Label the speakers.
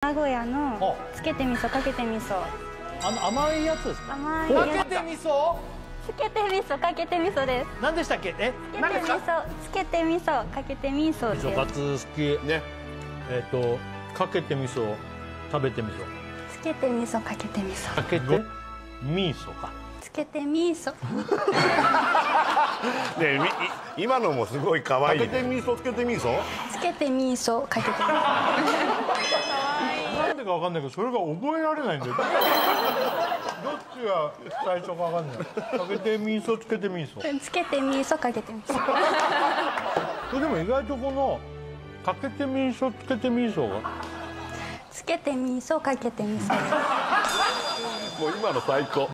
Speaker 1: 名古屋のつけて味噌かけて味噌。
Speaker 2: 甘いやつですか？
Speaker 1: 甘いやつ。
Speaker 2: かけて味噌？
Speaker 1: つけて味噌かけて味噌です。
Speaker 2: 何でしたっけ？
Speaker 1: つけて味噌かけて味噌です。
Speaker 3: 味噌カツ好きね。かけて味噌、食べて味噌。
Speaker 1: つけて味噌かけて味噌。
Speaker 3: かけて味噌か。
Speaker 1: つけて味噌。
Speaker 4: ね、今のもすごい可愛い。かけて味噌、つけて味噌。
Speaker 1: つけて味噌かけて味噌。
Speaker 3: なんでかわかんないけど、それが覚えられないんだよ。どっちが最初かわかんない。かけて味噌、つけて味噌。
Speaker 1: つけて味噌かけて味噌。
Speaker 3: それでも意外とこのかけて味噌、つけて味噌が。
Speaker 1: つけて味噌かけて味噌。
Speaker 4: もう今の最高。